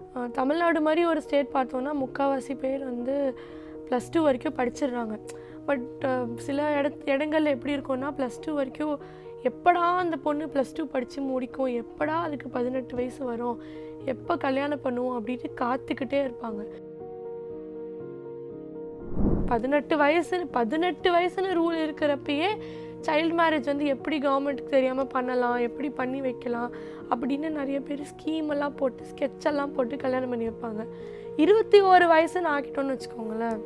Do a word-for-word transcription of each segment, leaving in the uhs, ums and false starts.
தமிழ்நாடு மாதிரி ஒரு ஸ்டேட் பார்த்தோன்னா முக்கால்வாசி பேர் வந்து ப்ளஸ் டூ வரைக்கும் படிச்சிடுறாங்க. பட் சில இட இடங்கள்ல எப்படி இருக்கும்னா ப்ளஸ் டூ வரைக்கும் எப்படா அந்த பொண்ணு ப்ளஸ் டூ படித்து முடிக்கும், எப்படா அதுக்கு பதினெட்டு வயசு வரும், எப்போ கல்யாணம் பண்ணுவோம் அப்படின்ட்டு காத்துக்கிட்டே இருப்பாங்க. பதினெட்டு வயசு பதினெட்டு வயசுன்னு ரூல் இருக்கிறப்பயே சைல்டு மேரேஜ் வந்து எப்படி கவர்மெண்ட்டுக்கு தெரியாமல் பண்ணலாம், எப்படி பண்ணி வைக்கலாம் அப்படின்னு நிறைய பேர் ஸ்கீமெல்லாம் போட்டு ஸ்கெட்செல்லாம் போட்டு கல்யாணம் பண்ணி வைப்பாங்க. இருபத்தி ஒரு வயசுன்னு ஆக்கிட்டோன்னு வச்சுக்கோங்களேன்.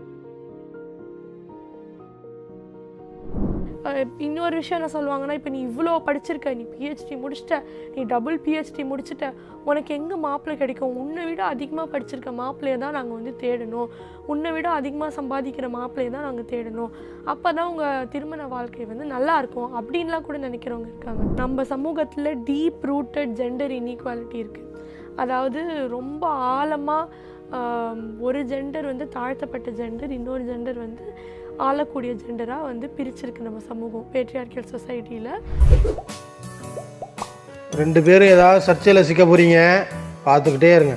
இன்னொரு விஷயம் என்ன சொல்லுவாங்கன்னா, இப்போ நீ இவ்வளோ படிச்சிருக்க, நீ பிஹெச்டி முடிச்சிட்ட, நீ டபுள் பிஹெச்டி முடிச்சுட்ட, உனக்கு எங்கே மாப்பிள்ளை கிடைக்கும், உன்னை விட அதிகமாக படிச்சிருக்க மாப்பிள்ளையை தான் நாங்கள் வந்து தேடணும், உன்னை விட அதிகமாக சம்பாதிக்கிற மாப்பிள்ளையை தான் நாங்கள் தேடணும், அப்போ தான் உங்கள் திருமண வாழ்க்கை வந்து நல்லாயிருக்கும் அப்படின்லாம் கூட நினைக்கிறவங்க இருக்காங்க. நம்ம சமூகத்தில் டீப் ரூட்டட் ஜெண்டர் இன்இக்வாலிட்டி இருக்குது. அதாவது ரொம்ப ஆழமாக ஒரு ஜெண்டர் வந்து தாழ்த்தப்பட்ட ஜெண்டர், இன்னொரு ஜெண்டர் வந்து ஆளக்கூடிய ஜெண்டராக வந்து பிரிச்சிருக்கு நம்ம சமூகம் பேட்ரியார்க்கியல் சொசைட்டியில். ரெண்டு பேரும் ஏதாவது சர்ச்சையில் சிக்க போகிறீங்க, பார்த்துக்கிட்டே இருங்க.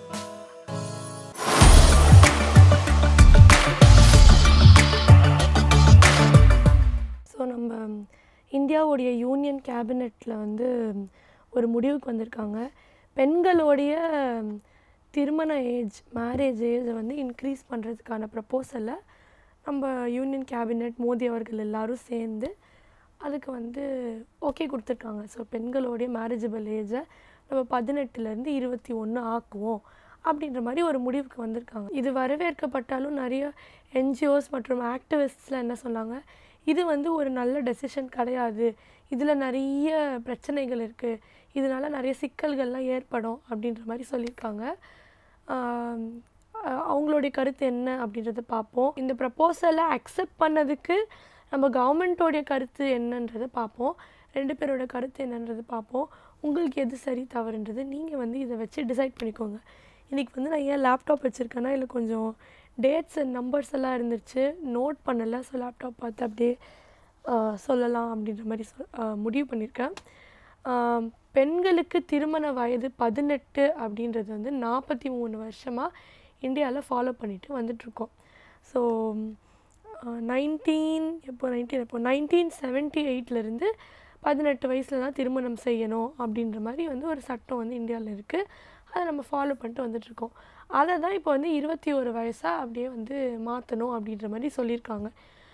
ஸோ நம்ம இந்தியாவுடைய யூனியன் கேபினெட்டில் வந்து ஒரு முடிவுக்கு வந்திருக்காங்க. பெண்களுடைய திருமண ஏஜ் மேரேஜ் ஏஜை வந்து இன்க்ரீஸ் பண்ணுறதுக்கான ப்ரப்போசலை நம்ம யூனியன் கேபினெட் மோடி அவர்கள் எல்லோரும் சேர்ந்து அதுக்கு வந்து ஓகே கொடுத்துருக்காங்க. ஸோ பெண்களுடைய மேரேஜபிள் ஏஜை நம்ம பதினெட்டுலேருந்து இருபத்தி ஒன்று ஆக்குவோம் அப்படின்ற மாதிரி ஒரு முடிவுக்கு வந்திருக்காங்க. இது வரவேற்கப்பட்டாலும் நிறைய என்ஜிஓஸ் மற்றும் ஆக்டிவிஸ்ட்ஸ்லாம் என்ன சொன்னாங்க, இது வந்து ஒரு நல்ல டெசிஷன் கிடையாது, இதில் நிறைய பிரச்சனைகள் இருக்குது, இதனால் நிறைய சிக்கல்கள்லாம் ஏற்படும் அப்படின்ற மாதிரி சொல்லியிருக்காங்க. அவங்களுடைய கருத்து என்ன அப்படின்றத பார்ப்போம். இந்த ப்ரப்போசலை அக்செப்ட் பண்ணதுக்கு நம்ம கவர்மெண்ட்டோடைய கருத்து என்னன்றதை பார்ப்போம். ரெண்டு பேரோட கருத்து என்னன்றது பார்ப்போம். உங்களுக்கு எது சரி தவறுன்றது நீங்கள் வந்து இதை வச்சு டிசைட் பண்ணிக்கோங்க. இன்றைக்கி வந்து நான் ஏன் லேப்டாப் வச்சுருக்கேன்னா இல்லை கொஞ்சம் டேட்ஸ் அண்ட் நம்பர்ஸ் எல்லாம் இருந்துச்சு, நோட் பண்ணலை. ஸோ லேப்டாப் பார்த்து அப்படியே சொல்லலாம் அப்படின்ற மாதிரி சொல் முடிவு பண்ணியிருக்கேன். பெண்களுக்கு திருமண வயது பதினெட்டு அப்படின்றது வந்து நாற்பத்தி மூணு வருஷமாக இந்தியாவில் ஃபாலோ பண்ணிட்டு வந்துட்ருக்கோம். ஸோ நைன்டீன் எப்போ நைன்டீன் எப்போ நைன்டீன் செவன்ட்டி எயிட்லேருந்து பதினெட்டு வயசில் தான் திருமணம் செய்யணும் அப்படின்ற மாதிரி வந்து ஒரு சட்டம் வந்து இந்தியாவில் இருக்குது. அதை நம்ம ஃபாலோ பண்ணிட்டு வந்துட்ருக்கோம். அதை தான் இப்போ வந்து இருபத்தி ஒரு வயசாக அப்படியே வந்து மாற்றணும் அப்படின்ற மாதிரி சொல்லியிருக்காங்க.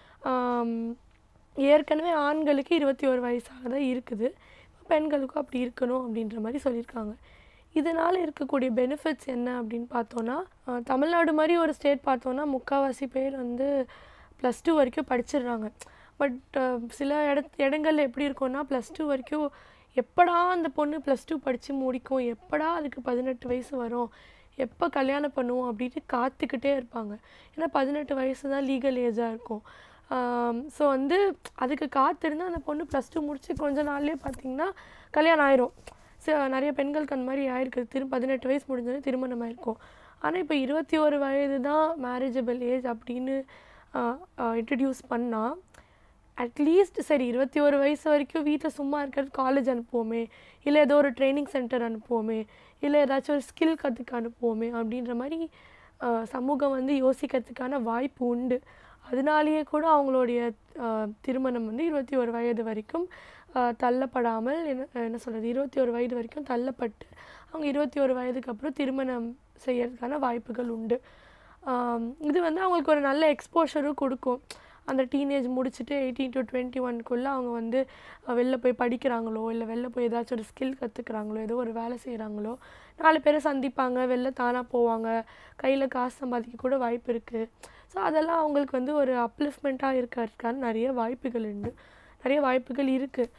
ஏற்கனவே ஆண்களுக்கு இருபத்தி ஒரு வயசாக தான் இருக்குது, பெண்களுக்கும் அப்படி இருக்கணும் அப்படின்ற மாதிரி சொல்லியிருக்காங்க. இதனால் இருக்கக்கூடிய பெனிஃபிட்ஸ் என்ன அப்படின்னு பார்த்தோன்னா, தமிழ்நாடு மாதிரி ஒரு ஸ்டேட் பார்த்தோன்னா முக்கால்வாசி பேர் வந்து ப்ளஸ் டூ வரைக்கும் படிச்சிடுறாங்க. பட் சில இட இடங்கள்ல எப்படி இருக்கும்னா ப்ளஸ் டூ வரைக்கும் எப்படா அந்த பொண்ணு ப்ளஸ் டூ படித்து முடிக்கும், எப்படா அதுக்கு பதினெட்டு வயசு வரும், எப்போ கல்யாணம் பண்ணுவோம் அப்படின்ட்டு காத்துக்கிட்டே இருப்பாங்க. ஏன்னா பதினெட்டு வயசு தான் லீகல் ஏஜாக இருக்கும். ஸோ வந்து அதுக்கு காத்திருந்தால் அந்த பொண்ணு ப்ளஸ் டூ முடிச்சு கொஞ்ச நாள்லேயே பார்த்திங்கன்னா கல்யாணம் ஆயிரும். ஸோ நிறைய பெண்களுக்கு அந்த மாதிரி ஆயிருக்கு, திரு பதினெட்டு வயசு முடிஞ்சோடனே திருமணம் ஆயிருக்கும். ஆனால் இப்போ இருபத்தி ஒரு வயது தான் மேரேஜபிள் ஏஜ் அப்படின்னு இன்ட்ரடியூஸ் பண்ணால் அட்லீஸ்ட் சரி இருபத்தி ஒரு வயசு வரைக்கும் வீட்டில் சும்மா இருக்கிறது காலேஜ் அனுப்புவோமே, இல்லை ஏதோ ஒரு ட்ரைனிங் சென்டர் அனுப்புவோமே, இல்லை ஏதாச்சும் ஒரு ஸ்கில் கற்றுக்க அனுப்புவோமே அப்படின்ற மாதிரி சமூகம் வந்து யோசிக்கிறதுக்கான வாய்ப்பு உண்டு. அதனாலேயே கூட அவங்களுடைய திருமணம் வந்து இருபத்தி ஒரு வயது வரைக்கும் தள்ளப்படாமல் என்ன என்ன சொல்கிறது இருபத்தி ஒரு வயது வரைக்கும் தள்ளப்பட்டு அவங்க இருபத்தி ஒரு வயதுக்கு அப்புறம் திருமணம் செய்யறதுக்கான வாய்ப்புகள் உண்டு. இது வந்து அவங்களுக்கு ஒரு நல்ல எக்ஸ்போஷரும் கொடுக்கும். அந்த டீனேஜ் முடிச்சுட்டு எயிட்டீன் டு டுவெண்ட்டி ஒன்க்குள்ளே அவங்க வந்து வெளில போய் படிக்கிறாங்களோ இல்லை வெளில போய் ஏதாச்சும் ஒரு ஸ்கில் கற்றுக்குறாங்களோ ஏதோ ஒரு வேலை செய்கிறாங்களோ நாலு பேரை சந்திப்பாங்க, வெளில தானாக போவாங்க, கையில் காசு சம்பாதிக்க கூட வாய்ப்பு இருக்குது. ஸோ அதெல்லாம் அவங்களுக்கு வந்து ஒரு அப்லிஃப்ட்மெண்ட்டாக இருக்கிறதுக்கான நிறைய வாய்ப்புகள் உண்டு, நிறைய வாய்ப்புகள் இருக்குது.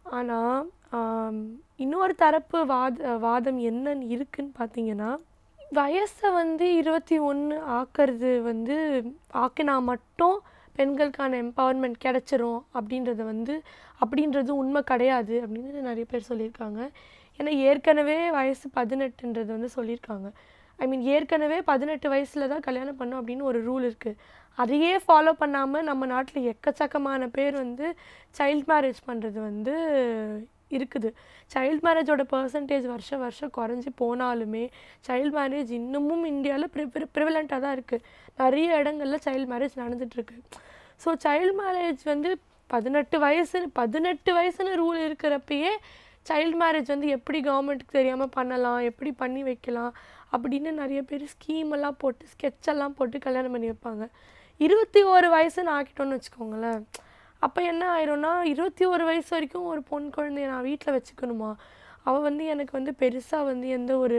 ஆனால் இன்னொரு தரப்பு வாத வாதம் என்னன்னு இருக்குன்னு பார்த்தீங்கன்னா, வயசை வந்து இருபத்தி ஒன்று ஆக்கிறது வந்து ஆக்கினா மட்டும் பெண்களுக்கான எம்பவர்மெண்ட் கிடச்சிரும் அப்படின்றது வந்து அப்படின்றது உண்மை கிடையாது அப்படின்னு நிறைய பேர் சொல்லியிருக்காங்க. ஏன்னா ஏற்கனவே வயசு பதினெட்டுன்றது வந்து சொல்லியிருக்காங்க. ஐ மீன் ஏற்கனவே பதினெட்டு வயசில் தான் கல்யாணம் பண்ணோம் அப்படின்னு ஒரு ரூல் இருக்குது. அதையே ஃபாலோ பண்ணாமல் நம்ம நாட்டில் எக்கச்சக்கமான பேர் வந்து சைல்ட் மேரேஜ் பண்ணுறது வந்து இருக்குது. சைல்டு மேரேஜோட பர்சன்டேஜ் வருஷம் வருஷம் குறைஞ்சி போனாலுமே சைல்டு மேரேஜ் இன்னமும் இந்தியாவில் ப்ரி ப்ரி ப்ரிவலண்ட்டாக தான் இருக்குது. நிறைய இடங்களில் சைல்டு மேரேஜ் நடந்துகிட்ருக்கு. ஸோ சைல்டு மேரேஜ் வந்து பதினெட்டு வயசு பதினெட்டு வயசுன்னு ரூல் இருக்கிறப்பயே சைல்டு மேரேஜ் வந்து எப்படி கவர்மெண்ட்டுக்கு தெரியாமல் பண்ணலாம், எப்படி பண்ணி வைக்கலாம் அப்படின்னு நிறைய பேர் ஸ்கீமெல்லாம் போட்டு ஸ்கெட்செல்லாம் போட்டு கல்யாணம் பண்ணி வைப்பாங்க. இருபத்தி ஒரு வயசுன்னு ஆக்கிட்டோன்னு வச்சுக்கோங்களேன். அப்போ என்ன ஆயிரும்னா இருபத்தி ஒரு வயசு வரைக்கும் ஒரு பொன் குழந்தைய நான் வீட்டில் வச்சுக்கணுமா? அவள் வந்து எனக்கு வந்து பெருசாக வந்து எந்த ஒரு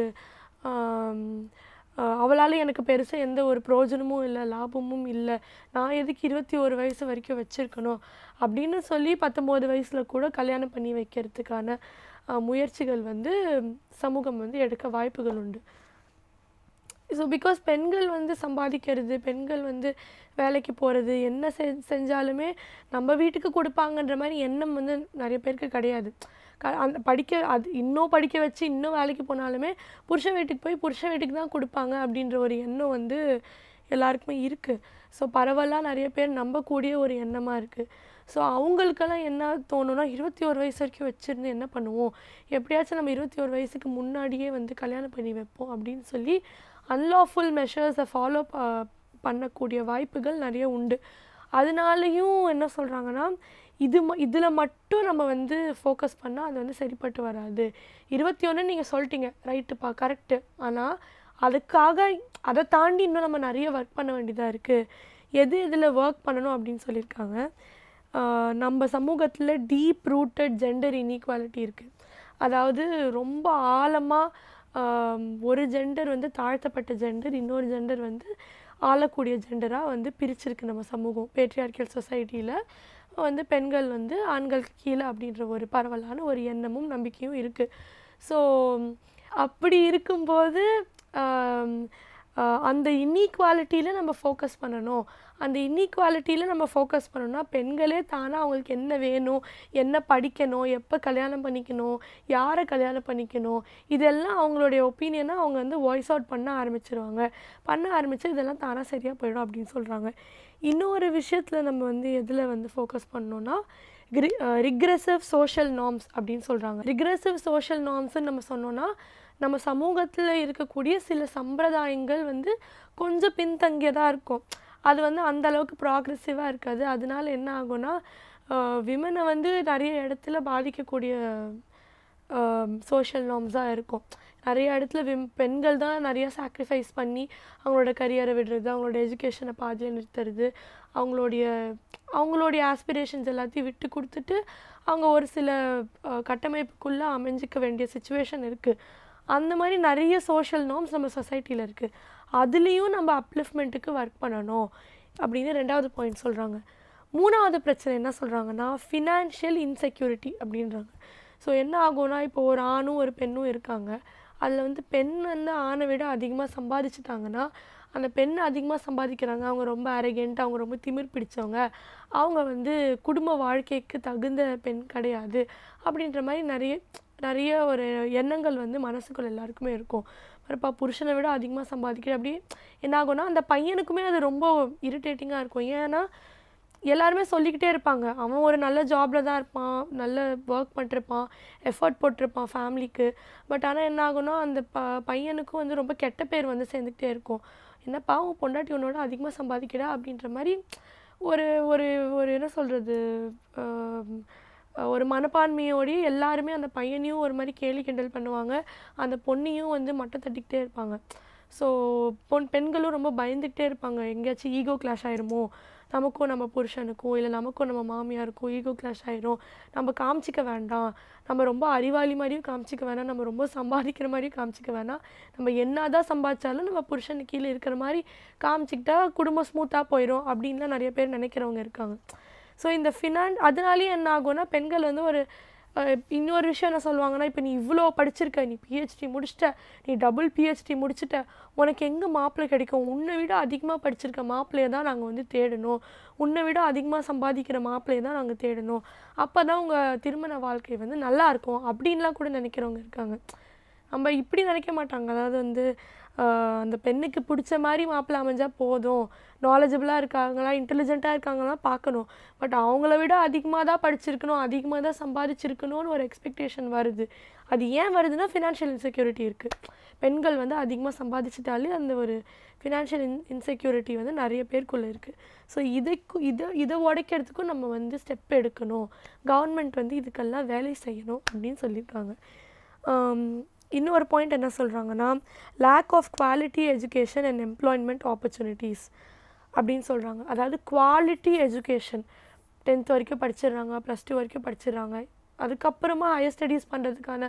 அவளால் எனக்கு பெருசாக எந்த ஒரு பிரயோஜனமும் இல்லை, லாபமும் இல்லை. நான் எதுக்கு இருபத்தி ஒரு வயசு வரைக்கும் வச்சுருக்கணும் அப்படின்னு சொல்லி பத்தொம்போது வயசில் கூட கல்யாணம் பண்ணி வைக்கிறதுக்கான முயற்சிகள் வந்து சமூகம் வந்து எடுக்க வாய்ப்புகள் உண்டு. ஸோ பிகாஸ் பெண்கள் வந்து சம்பாதிக்கிறது, பெண்கள் வந்து வேலைக்கு போகிறது, என்ன செ செஞ்சாலுமே நம்ம வீட்டுக்கு கொடுப்பாங்கன்ற மாதிரி எண்ணம் வந்து நிறைய பேருக்கு கிடையாது. க அந்த படிக்க அது இன்னும் படிக்க வச்சு இன்னும் வேலைக்கு போனாலுமே புருஷன் வீட்டுக்கு போய் புருஷன் வீட்டுக்கு தான் கொடுப்பாங்க அப்படின்ற ஒரு எண்ணம் வந்து எல்லாருக்குமே இருக்குது. ஸோ பரவலாக நிறைய பேர் நம்பக்கூடிய ஒரு எண்ணமாக இருக்குது. ஸோ அவங்களுக்கெல்லாம் என்ன தோணுன்னா இருபத்தி ஒரு வயசு வரைக்கும் வச்சுருந்து என்ன பண்ணுவோம், எப்படியாச்சும் நம்ம இருபத்தி ஒரு வயசுக்கு முன்னாடியே வந்து கல்யாணம் பண்ணி வைப்போம் அப்படின்னு சொல்லி அன்லாஃபுல் மெஷர்ஸை ஃபாலோ ப பண்ணக்கூடிய வாய்ப்புகள் நிறைய உண்டு. அதனாலையும் என்ன சொல்கிறாங்கன்னா இது ம இதில் மட்டும் நம்ம வந்து ஃபோக்கஸ் பண்ணால் அது வந்து சரிப்பட்டு வராது. இருபத்தி ஒன்று நீங்கள் சொல்லிட்டீங்க, ரைட்டுப்பா, கரெக்டு. ஆனால் அதுக்காக அதை தாண்டி இன்னும் நம்ம நிறைய ஒர்க் பண்ண வேண்டியதாக இருக்குது. எது எதில் ஒர்க் பண்ணணும் அப்படின்னு சொல்லியிருக்காங்க. நம்ம சமூகத்தில் டீப் ரூட்டட் ஜெண்டர் இன்இக்வாலிட்டி இருக்குது. அதாவது ரொம்ப ஆழமாக ஒரு ஜெண்டர் வந்து தாழ்த்தப்பட்ட ஜெண்டர், இன்னொரு ஜெண்டர் வந்து ஆளக்கூடிய ஜெண்டராக வந்து பிரிச்சிருக்கு நம்ம சமூகம். பேட்ரியார்க்கியல் சொசைட்டியில் வந்து பெண்கள் வந்து ஆண்களுக்கு கீழே அப்படின்ற ஒரு பரவலான ஒரு எண்ணமும் நம்பிக்கையும் இருக்குது. ஸோ அப்படி இருக்கும்போது அந்த இன்இக்வாலிட்டியில் நம்ம ஃபோக்கஸ் பண்ணணும். அந்த இன்இக்வாலிட்டியில் நம்ம ஃபோக்கஸ் பண்ணணும்னா பெண்களே தானாக அவங்களுக்கு என்ன வேணும், என்ன படிக்கணும், எப்போ கல்யாணம் பண்ணிக்கணும், யாரை கல்யாணம் பண்ணிக்கணும், இதெல்லாம் அவங்களுடைய ஒப்பீனியனாக அவங்க வந்து வாய்ஸ் அவுட் பண்ண ஆரம்பிச்சிருவாங்க. பண்ண ஆரம்பித்து இதெல்லாம் தானாக சரியாக போயிடும் அப்படின்னு சொல்கிறாங்க. இன்னொரு விஷயத்தில் நம்ம வந்து எதில் வந்து ஃபோக்கஸ் பண்ணோன்னா ரி ரிக்ரெசிவ் சோஷியல் நார்ம்ஸ் அப்படின்னு சொல்கிறாங்க. ரிக்ரெசிவ் சோஷியல் நார்ம்ஸ்ன்னு நம்ம சொன்னோன்னா நம்ம சமூகத்தில் இருக்கக்கூடிய சில சம்பிரதாயங்கள் வந்து கொஞ்சம் பின்தங்கியதாக இருக்கும். அது வந்து அந்தளவுக்கு ப்ராக்ரெசிவாக இருக்காது. அதனால என்ன ஆகும்னா விமனை வந்து நிறைய இடத்துல பாதிக்கக்கூடிய சோஷியல் நார்ம்ஸாக இருக்கும். நிறைய இடத்துல விம் பெண்கள் தான் நிறையா சாக்ரிஃபைஸ் பண்ணி அவங்களோட கரியரை விடுறது, அவங்களோட எஜுகேஷனை பாதியில் நிறுத்துறது, அவங்களுடைய அவங்களுடைய ஆஸ்பிரேஷன்ஸ் எல்லாத்தையும் விட்டு கொடுத்துட்டு அவங்க ஒரு சில கட்டமைப்புக்குள்ளே அமைஞ்சிக்க வேண்டிய சுச்சுவேஷன் இருக்குது. அந்த மாதிரி நிறைய சோஷியல் நார்ம்ஸ் நம்ம சொசைட்டியில் இருக்குது. அதுலேயும் நம்ம அப்லிஃப்ட்மெண்ட்டுக்கு ஒர்க் பண்ணணும் அப்படின்னு ரெண்டாவது பாயிண்ட் சொல்கிறாங்க. மூணாவது பிரச்சனை என்ன சொல்கிறாங்கன்னா ஃபினான்ஷியல் இன்செக்யூரிட்டி அப்படின்றாங்க. ஸோ என்ன ஆகும்னா இப்போ ஒரு ஆணும் ஒரு பெண்ணும் இருக்காங்க. அதில் வந்து பெண் வந்து ஆணை விட அதிகமாக சம்பாதிச்சிட்டாங்கன்னா அந்த பெண் அதிகமாக சம்பாதிக்கிறாங்க, அவங்க ரொம்ப அரகெண்ட், அவங்க ரொம்ப திமிர் பிடிச்சவங்க, அவங்க வந்து குடும்ப வாழ்க்கைக்கு தகுந்த பெண் கிடையாது அப்படின்ற மாதிரி நிறைய நிறைய ஒரு எண்ணங்கள் வந்து மனசுக்குள்ள எல்லாருக்குமே இருக்கும். மறுப்பா புருஷனை விட அதிகமாக சம்பாதிக்கிற அப்படி என்ன ஆகும்னா அந்த பையனுக்குமே அது ரொம்ப இரிட்டேட்டிங்காக இருக்கும். ஏன்னா எல்லாருமே சொல்லிக்கிட்டே இருப்பாங்க, அவன் ஒரு நல்ல ஜாபில் தான் இருப்பான், நல்ல ஒர்க் பண்ணிருப்பான், எஃபர்ட் போட்டிருப்பான் ஃபேமிலிக்கு. பட் ஆனால் என்ன ஆகும்னா அந்த ப பையனுக்கும் வந்து ரொம்ப கெட்ட பேர் வந்து சேர்ந்துக்கிட்டே இருக்கும். என்னப்பா அவன் பொண்டாட்டி உன்னோட அதிகமாக சம்பாதிக்கிறா அப்படின்ற மாதிரி ஒரு ஒரு ஒரு என்ன சொல்கிறது ஒரு மனப்பான்மையோடய எல்லாருமே அந்த பையனையும் ஒரு மாதிரி கேலி கிண்டல் பண்ணுவாங்க, அந்த பொண்ணையும் வந்து மட்டம் தட்டிக்கிட்டே இருப்பாங்க. ஸோ பொன் பெண்களும் ரொம்ப பயந்துக்கிட்டே இருப்பாங்க, எங்கேயாச்சும் ஈகோ கிளாஷ் ஆயிருமோ, நமக்கும் நம்ம புருஷனுக்கும் இல்லை நமக்கும் நம்ம மாமியாருக்கும் ஈகோ கிளாஷ் ஆயிரும், நம்ம காமிச்சிக்க வேண்டாம், நம்ம ரொம்ப அறிவாளி மாதிரியும் காமிச்சிக்க வேணாம், நம்ம ரொம்ப சம்பாதிக்கிற மாதிரியும் காமிச்சிக்க வேணாம், நம்ம என்ன தான் சம்பாதிச்சாலும் நம்ம புருஷனுக்கு கீழே இருக்கிற மாதிரி காமிச்சிக்கிட்டா குடும்பம் ஸ்மூத்தாக போயிடும் அப்படின்லாம் நிறைய பேர் நினைக்கிறவங்க இருக்காங்க. ஸோ இந்த ஃபினான் அதனாலேயே என்ன ஆகும்னா பெண்கள் வந்து ஒரு இன்னொரு விஷயம் என்ன சொல்லுவாங்கன்னா, இப்போ நீ இவ்வளோ படிச்சிருக்க, நீ பிஹெச்டி முடிச்சிட்ட, நீ டபுள் பிஹெச்டி முடிச்சிட்ட, உனக்கு எங்கே மாப்பிள்ளை கிடைக்கும், உன்னை விட அதிகமாக படிச்சிருக்க மாப்பிள்ளையை தான் நாங்கள் வந்து தேடணும், உன்னை விட அதிகமாக சம்பாதிக்கிற மாப்பிள்ளையை தான் நாங்கள் தேடணும், அப்போ தான் உங்கள் திருமண வாழ்க்கை வந்து நல்லாயிருக்கும் அப்படின்லாம் கூட நினைக்கிறவங்க இருக்காங்க. நம்ம இப்படி நினைக்க மாட்டாங்க. அதாவது வந்து அந்த பெண்ணுக்கு பிடிச்ச மாதிரி மாப்பிள்ளை அமைஞ்சால் போதும், நாலேஜபிளாக இருக்காங்களா, இன்டெலிஜென்ட்டாக இருக்காங்களா பார்க்கணும். பட் அவங்கள விட அதிகமாக தான் படிச்சிருக்கணும், அதிகமாக தான் சம்பாதிச்சிருக்கணும்னு ஒரு எக்ஸ்பெக்டேஷன் வருது. அது ஏன் வருதுன்னா ஃபினான்ஷியல் இன்செக்யூரிட்டி இருக்குது. பெண்கள் வந்து அதிகமாக சம்பாதிச்சிட்டாலே அந்த ஒரு ஃபினான்ஷியல் இன் இன்செக்யூரிட்டி வந்து நிறைய பேருக்குள்ளே இருக்குது. ஸோ இதுக்கு இதை இதை உடைக்கிறதுக்கும் நம்ம வந்து ஸ்டெப் எடுக்கணும், கவர்மெண்ட் வந்து இதுக்கெல்லாம் வேலை செய்யணும் அப்படின்னு சொல்லியிருக்காங்க. இன்னொரு பாயிண்ட் என்ன சொல்கிறாங்கன்னா, lack of quality education and employment opportunities அப்படின்னு சொல்கிறாங்க. அதாவது குவாலிட்டி எஜுகேஷன் டென்த் வரைக்கும் படிச்சிடுறாங்க, ப்ளஸ் டூ வரைக்கும் படிச்சிடுறாங்க, அதுக்கப்புறமா ஹையர் ஸ்டடீஸ் பண்ணுறதுக்கான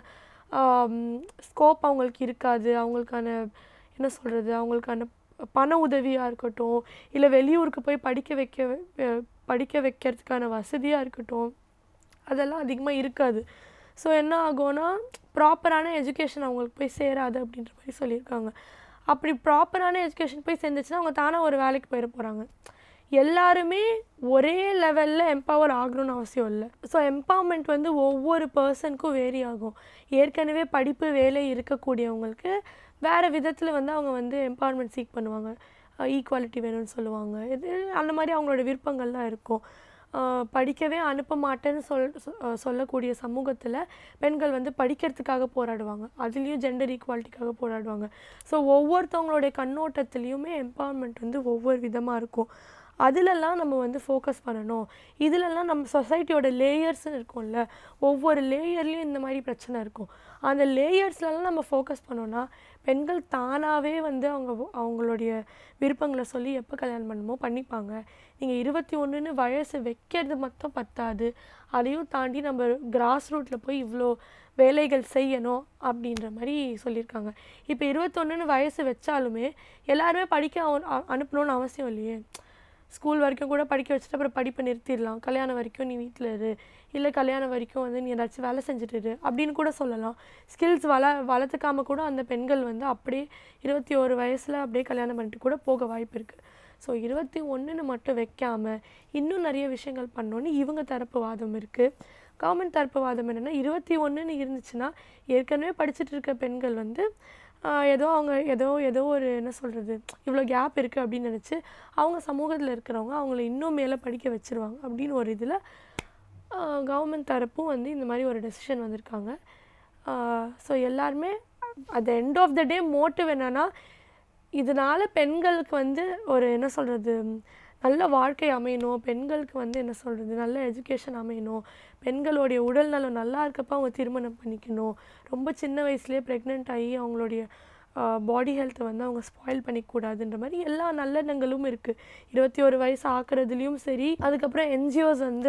ஸ்கோப் அவங்களுக்கு இருக்காது. அவங்களுக்கான என்ன சொல்கிறது, அவங்களுக்கான பண உதவியாக இருக்கட்டும், இல்லை வெளியூருக்கு போய் படிக்க வைக்க படிக்க வைக்கிறதுக்கான வசதியாக இருக்கட்டும், அதெல்லாம் அதிகமாக இருக்காது. ஸோ என்ன ஆகும்னா ப்ராப்பரான எஜுகேஷன் அவங்களுக்கு போய் சேராது அப்படின்ற மாதிரி சொல்லியிருக்காங்க. அப்படி ப்ராப்பரான எஜுகேஷன் போய் சேர்ந்துச்சுன்னா அவங்க தானாக ஒரு வேலைக்கு போயிட போகிறாங்க. எல்லாருமே ஒரே லெவலில் எம்பவர் ஆகணும்னு அவசியம் இல்லை. ஸோ எம்பவர்மெண்ட் வந்து ஒவ்வொரு பர்சனுக்கும் வேரி ஆகும். ஏற்கனவே படிப்பு வேலை இருக்கக்கூடியவங்களுக்கு வேறு விதத்தில் வந்து அவங்க வந்து எம்பவர்மெண்ட் சீக் பண்ணுவாங்க, ஈக்குவாலிட்டி வேணும்னு சொல்லுவாங்க. இது அந்த மாதிரி அவங்களோட விருப்பங்கள்லாம் இருக்கும். படிக்கவே அனுப்ப மாட்டேன்னு சொல் சொல்லக்கூடிய சமூகத்தில் பெண்கள் வந்து படிக்கிறதுக்காக போராடுவாங்க, அதுலேயும் ஜெண்டர் ஈக்குவாலிட்டிக்காக போராடுவாங்க. ஸோ ஒவ்வொருத்தவங்களுடைய கண்ணோட்டத்துலேயுமே எம்பவர்மெண்ட் வந்து ஒவ்வொரு விதமாக இருக்கும். அதிலெல்லாம் நம்ம வந்து ஃபோக்கஸ் பண்ணணும். இதிலெல்லாம் நம்ம சொசைட்டியோட லேயர்ஸ்ன்னு இருக்கும்ல, ஒவ்வொரு லேயர்லேயும் இந்த மாதிரி பிரச்சனை இருக்கும். அந்த லேயர்ஸ்லலாம் நம்ம ஃபோக்கஸ் பண்ணோன்னா பெண்கள் தானாகவே வந்து அவங்க அவங்களுடைய விருப்பங்களை சொல்லி எப்போ கல்யாணம் பண்ணணுமோ பண்ணிப்பாங்க. நீங்கள் இருபத்தி ஒன்றுன்னு வயசு வைக்கிறது மட்டும் பத்தாது, அதையும் தாண்டி நம்ம கிராஸ் ரூட்டில் போய் இவ்வளோ வேலைகள் செய்யணும் அப்படின்ற மாதிரி சொல்லியிருக்காங்க. இப்போ இருபத்தொன்றுன்னு வயசு வச்சாலுமே எல்லாருமே படிக்க அனுப்பணும்னு அவசியம் இல்லையே. ஸ்கூல் வரைக்கும் கூட படிக்க வச்சுட்டு அப்புறம் படிப்பை நிறுத்திடலாம், கல்யாணம் வரைக்கும் நீ வீட்டில் இரு, இல்லை கல்யாணம் வரைக்கும் வந்து நீ ஏதாச்சும் வேலை செஞ்சுட்டு இரு அப்படின்னு கூட சொல்லலாம். ஸ்கில்ஸ் வள வளர்த்துக்காமல் கூட அந்த பெண்கள் வந்து அப்படியே இருபத்தி ஒரு வயசில் அப்படியே கல்யாணம் பண்ணிட்டு கூட போக வாய்ப்பு இருக்குது. ஸோ இருபத்தி ஒன்றுன்னு மட்டும் வைக்காமல் இன்னும் நிறைய விஷயங்கள் பண்ணோன்னு இவங்க தரப்பு வாதம் இருக்குது. கவர்மெண்ட் தரப்பு வாதம் என்னென்னா, இருபத்தி ஒன்றுன்னு இருந்துச்சுன்னா ஏற்கனவே படிச்சுட்டு இருக்க பெண்கள் வந்து ஏதோ அவங்க ஏதோ ஏதோ ஒரு என்ன சொல்கிறது இவ்வளோ கேப் இருக்குது அப்படின்னு நினச்சி அவங்க சமூகத்தில் இருக்கிறவங்க அவங்கள இன்னும் மேலே படிக்க வச்சுருவாங்க அப்படின்னு ஒரு இதில் கவர்மெண்ட் தரப்பும் வந்து இந்த மாதிரி ஒரு டெசிஷன் வந்திருக்காங்க. ஸோ எல்லாருமே at the end of the day motive என்னென்னா, இதனால் பெண்களுக்கு வந்து ஒரு என்ன சொல்கிறது நல்ல வாழ்க்கை அமையணும், பெண்களுக்கு வந்து என்ன சொல்கிறது நல்ல எஜுகேஷன் அமையணும், பெண்களுடைய உடல் நலம் நல்லா இருக்கப்போ அவங்க திருமணம் பண்ணிக்கணும், ரொம்ப சின்ன வயசுலேயே ப்ரெக்னென்ட் ஆகி அவங்களுடைய பாடி ஹெல்த்தை வந்து அவங்க ஸ்பாயில் பண்ணிக்கூடாதுன்ற மாதிரி எல்லா நல்லெண்ணங்களும் இருக்குது. இருபத்தி ஒரு வயசு ஆக்குறதுலேயும் சரி, அதுக்கப்புறம் என்ஜிஓஸ் வந்து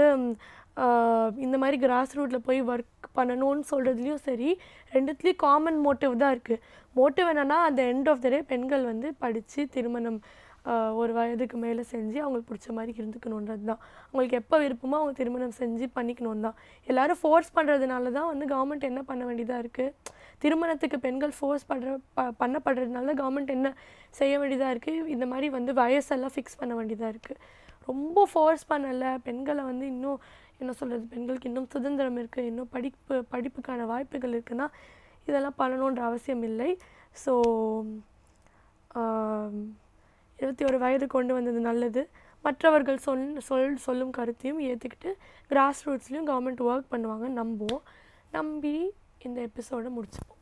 இந்த மாதிரி கிராஸ் ரூட்டில் போய் ஒர்க் பண்ணணும்னு சொல்கிறதுலையும் சரி, ரெண்டுத்துலேயும் காமன் மோட்டிவ் தான் இருக்குது. மோட்டிவ் என்னென்னா அந்த எண்ட் ஆஃப் த டே பெண்கள் வந்து படித்து திருமணம் ஒரு வயதுக்கு மேலே செஞ்சு அவங்களுக்கு பிடிச்ச மாதிரி இருந்துக்கணுன்றது தான். அவங்களுக்கு எப்போ விருப்பமோ அவங்க திருமணம் செஞ்சு பண்ணிக்கணும் தான். எல்லோரும் ஃபோர்ஸ் பண்ணுறதுனால தான் வந்து கவர்மெண்ட் என்ன பண்ண வேண்டியதாக இருக்குது, திருமணத்துக்கு பெண்கள் ஃபோர்ஸ் பண்ணுற ப பண்ணப்படுறதுனால கவர்மெண்ட் என்ன செய்ய வேண்டியதாக இருக்குது, இந்த மாதிரி வந்து வயசெல்லாம் ஃபிக்ஸ் பண்ண வேண்டியதாக இருக்குது. ரொம்ப ஃபோர்ஸ் பண்ணலை, பெண்களை வந்து இன்னும் என்ன சொல்கிறது பெண்களுக்கு இன்னும் சுதந்திரம் இருக்குது, இன்னும் படிப்பு படிப்புக்கான வாய்ப்புகள் இருக்குன்னா இதெல்லாம் பண்ணணுன்ற அவசியம் இல்லை. ஸோ இருபத்தி ஒரு வயது கொண்டு வந்தது நல்லது. மற்றவர்கள் சொல் சொல் சொல்லும் கருத்தையும் ஏற்றுக்கிட்டு கிராஸ் ரூட்ஸ்லேயும் கவர்மெண்ட் ஒர்க் பண்ணுவாங்க நம்புவோம். நம்பி இந்த எபிசோடை முடிச்சுப்போம்.